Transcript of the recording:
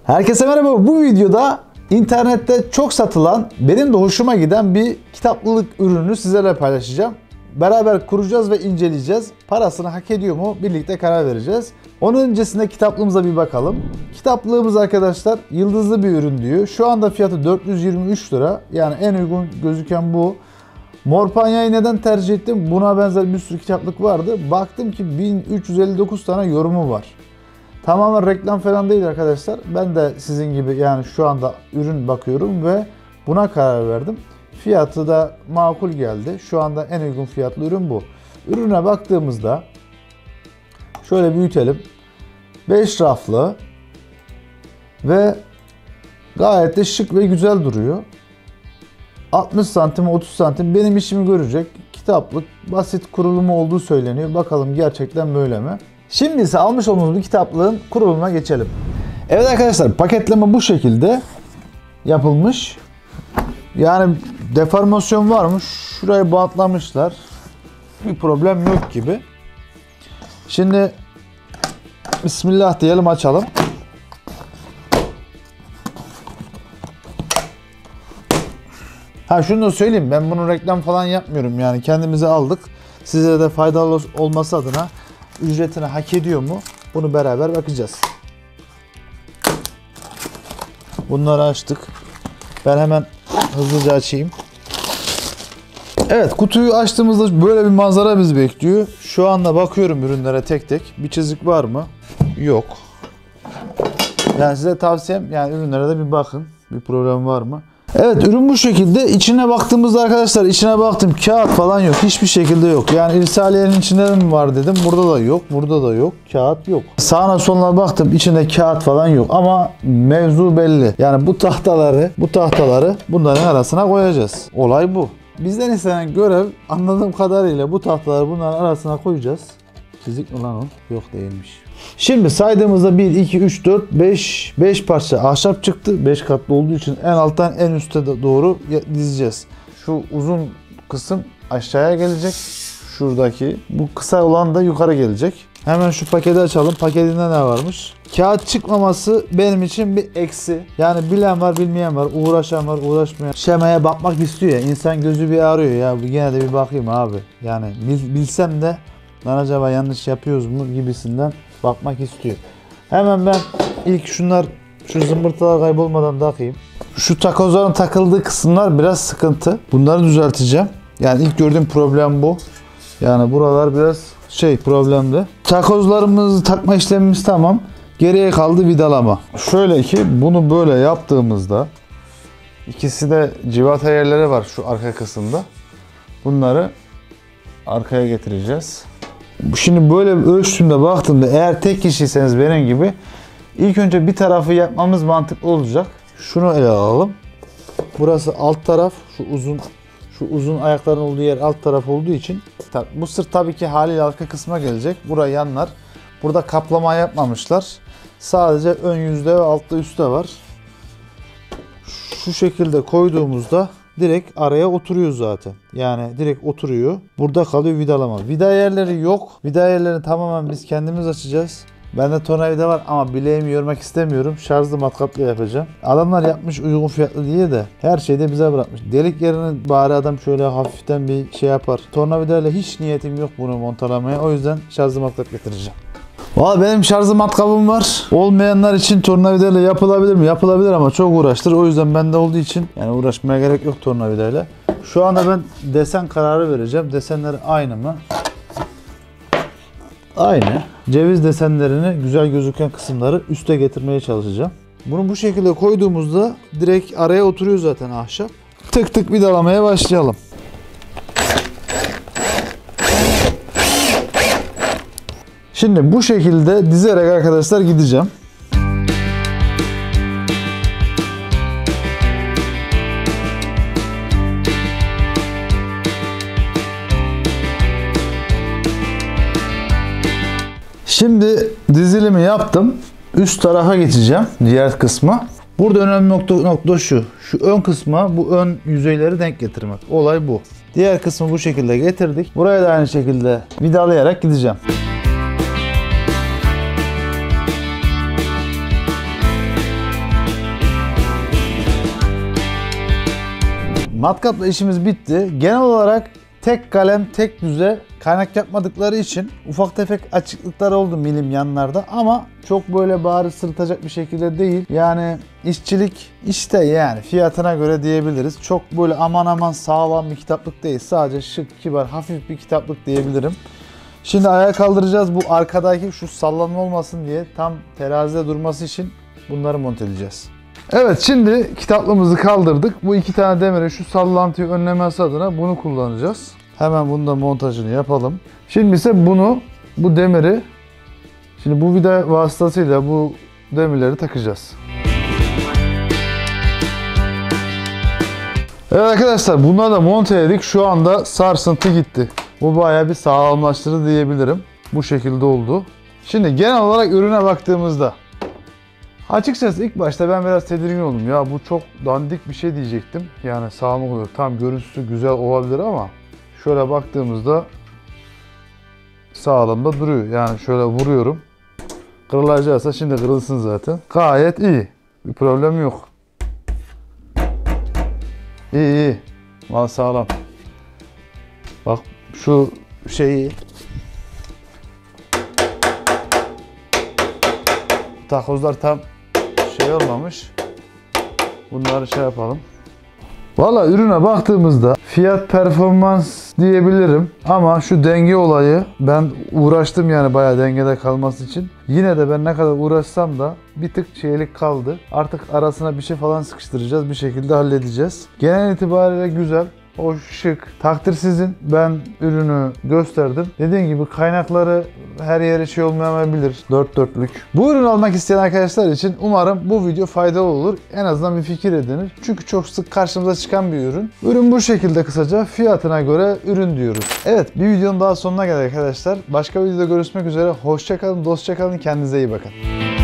Herkese merhaba. Bu videoda internette çok satılan, benim de hoşuma giden bir kitaplılık ürünü sizlerle paylaşacağım. Beraber kuracağız ve inceleyeceğiz. Parasını hak ediyor mu? Birlikte karar vereceğiz. Onun öncesinde kitaplığımıza bir bakalım. Kitaplığımız arkadaşlar yıldızlı bir ürün diyor. Şu anda fiyatı 423 lira. Yani en uygun gözüken bu. Morpanya'yı neden tercih ettim? Buna benzer bir sürü kitaplık vardı. Baktım ki 1359 tane yorumu var. Tamamen reklam falan değil arkadaşlar. Ben de sizin gibi yani şu anda ürün bakıyorum ve buna karar verdim. Fiyatı da makul geldi. Şu anda en uygun fiyatlı ürün bu. Ürüne baktığımızda şöyle büyütelim. 5 raflı ve gayet de şık ve güzel duruyor. 60 santim 30 santim benim işimi görecek kitaplık, basit kurulumu olduğu söyleniyor. Bakalım gerçekten böyle mi? Şimdi ise almış olduğumuz bir kitaplığın kurulumuna geçelim. Evet arkadaşlar, paketleme bu şekilde yapılmış. Yani deformasyon varmış. Şurayı bantlamışlar. Bir problem yok gibi. Şimdi Bismillah diyelim, açalım. Şunu da söyleyeyim, ben bunu reklam falan yapmıyorum, yani kendimize aldık. Size de faydalı olması adına ücretini hak ediyor mu? Bunu beraber bakacağız. Bunları açtık. Ben hemen hızlıca açayım. Evet, kutuyu açtığımızda böyle bir manzara bizi bekliyor. Şu anda bakıyorum ürünlere tek tek. Bir çizik var mı? Yok. Yani size tavsiyem, yani ürünlere de bir bakın. Bir problem var mı? Evet, ürün bu şekilde. İçine baktığımızda arkadaşlar, içine baktım, kağıt falan yok. Hiçbir şekilde yok. Yani irsaliyenin içinde mi var dedim. Burada da yok. Burada da yok. Kağıt yok. Sağına soluna baktım. İçinde kağıt falan yok. Ama mevzu belli. Yani bu tahtaları bunların arasına koyacağız. Olay bu. Bizden istenen görev, anladığım kadarıyla bu tahtaları bunların arasına koyacağız. Çizik mi lan o? Yok, değilmiş. Şimdi saydığımızda 1, 2, 3, 4, 5 parça ahşap çıktı. 5 katlı olduğu için en alttan en üste doğru dizeceğiz. Şu uzun kısım aşağıya gelecek. Şuradaki. Bu kısa olan da yukarı gelecek. Hemen şu paketi açalım. Paketinde ne varmış? Kağıt çıkmaması benim için bir eksi. Yani bilen var, bilmeyen var, uğraşan var, uğraşmayan. Şemaya bakmak istiyor ya. İnsan gözü bir arıyor ya. Yine de bir bakayım abi. Yani bilsem de lan acaba yanlış yapıyoruz mu gibisinden bakmak istiyor. Hemen ben ilk şu zımbırtılar kaybolmadan takayım. Şu takozların takıldığı kısımlar biraz sıkıntı. Bunları düzelteceğim. Yani ilk gördüğüm problem bu. Yani buralar biraz problemli. Takozlarımızı takma işlemimiz tamam. Geriye kaldı vidalama. Şöyle ki bunu böyle yaptığımızda ikisi de civata yerleri var şu arka kısımda. Bunları arkaya getireceğiz. Şimdi böyle ölçtüğümde baktığımda, eğer tek kişiyseniz benim gibi, ilk önce bir tarafı yapmamız mantıklı olacak. Şunu ele alalım. Burası alt taraf, şu uzun ayakların olduğu yer alt taraf olduğu için bu sırt tabii ki haliyle arka kısma gelecek. Buraya yanlar. Burada kaplama yapmamışlar. Sadece ön yüzde ve altta üstte var. Şu şekilde koyduğumuzda direkt araya oturuyor zaten. Yani direkt oturuyor. Burada kalıyor vidalama. Vida yerleri yok. Vida yerlerini tamamen biz kendimiz açacağız. Bende tornavida var ama bileğimi yormak istemiyorum. Şarjlı matkapla yapacağım. Adamlar yapmış uygun fiyatlı diye de her şeyi de bize bırakmış. Delik yerini bari adam şöyle hafiften bir şey yapar. Tornavidayla hiç niyetim yok bunu montalamaya. O yüzden şarjlı matkap getireceğim. Valla benim şarjlı matkabım var. Olmayanlar için tornavidayla yapılabilir mi? Yapılabilir ama çok uğraştır. O yüzden bende olduğu için yani uğraşmaya gerek yok tornavidayla. Şu anda ben desen kararı vereceğim. Desenleri aynı mı? Aynı. Ceviz desenlerini, güzel gözüken kısımları üste getirmeye çalışacağım. Bunu bu şekilde koyduğumuzda direkt araya oturuyor zaten ahşap. Tık tık vidalamaya başlayalım. Şimdi bu şekilde dizerek arkadaşlar gideceğim. Şimdi dizilimi yaptım. Üst tarafa geçeceğim. Diğer kısma. Burada önemli nokta şu. Şu ön kısma bu ön yüzeyleri denk getirmek. Olay bu. Diğer kısmı bu şekilde getirdik. Buraya da aynı şekilde vidalayarak gideceğim. matkapla işimiz bitti. Genel olarak tek kalem, tek düze kaynak yapmadıkları için ufak tefek açıklıklar oldu milim yanlarda ama çok böyle bariz sırıtacak bir şekilde değil. Yani işçilik işte yani fiyatına göre diyebiliriz. Çok böyle aman aman sağlam bir kitaplık değil. Sadece şık, kibar, hafif bir kitaplık diyebilirim. Şimdi ayağa kaldıracağız. Bu arkadaki şu sallanma olmasın diye tam terazide durması için bunları monte edeceğiz. Evet, şimdi kitaplığımızı kaldırdık. Bu iki tane demiri şu sallantıyı önlemesi adına bunu kullanacağız. Hemen bunun da montajını yapalım. Şimdi ise bu demiri, şimdi bu vida vasıtasıyla bu demirleri takacağız. Evet arkadaşlar, bunları da monte ettik. Şu anda sarsıntı gitti. Bu bayağı bir sağlamlaştırdı diyebilirim. Bu şekilde oldu. Şimdi genel olarak ürüne baktığımızda açıkçası ilk başta ben biraz tedirgin oldum. Ya bu çok dandik bir şey diyecektim. Yani sağlam oluyor. Tam görüntüsü güzel olabilir ama şöyle baktığımızda sağlam da duruyor. Yani şöyle vuruyorum. Kırılacaksa şimdi kırılsın zaten. Gayet iyi. Bir problem yok. İyi. Mal sağlam. Bak şu şeyi, takozlar tam şey olmamış. Bunları şey yapalım. Valla ürüne baktığımızda fiyat performans diyebilirim ama şu denge olayı, ben uğraştım yani bayağı dengede kalması için. Yine de ben ne kadar uğraşsam da bir tık şeylik kaldı. Artık arasına bir şey falan sıkıştıracağız, bir şekilde halledeceğiz. Genel itibariyle güzel. O şık. Takdir sizin. Ben ürünü gösterdim. Dediğim gibi kaynakları her yere şey olmayabilir. Dört dörtlük. Bu ürünü almak isteyen arkadaşlar için umarım bu video faydalı olur. En azından bir fikir edinir. Çünkü çok sık karşımıza çıkan bir ürün. Ürün bu şekilde, kısaca fiyatına göre ürün diyoruz. Evet, bir videonun daha sonuna geldik arkadaşlar. Başka bir videoda görüşmek üzere. Hoşça kalın, dostça kalın. Kendinize iyi bakın.